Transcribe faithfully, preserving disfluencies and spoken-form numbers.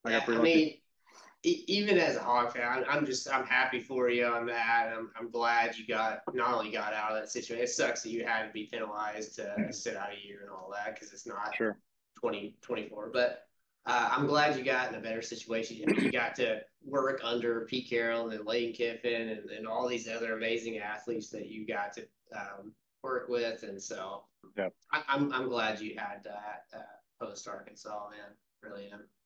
I got I pretty lucky. mean, e- even as a Hawk fan, I'm, I'm just I'm happy for you on that. I'm I'm glad you got not only got out of that situation. It sucks that you had to be penalized to sit out a year and all that because it's not Sure. twenty twenty-four. But uh, I'm glad you got in a better situation. I mean, you got to work under Pete Carroll and Lane Kiffin and, and all these other amazing athletes that you got to um, work with, and so Yeah. I, I'm I'm glad you had that uh, post Arkansas, man. Really am.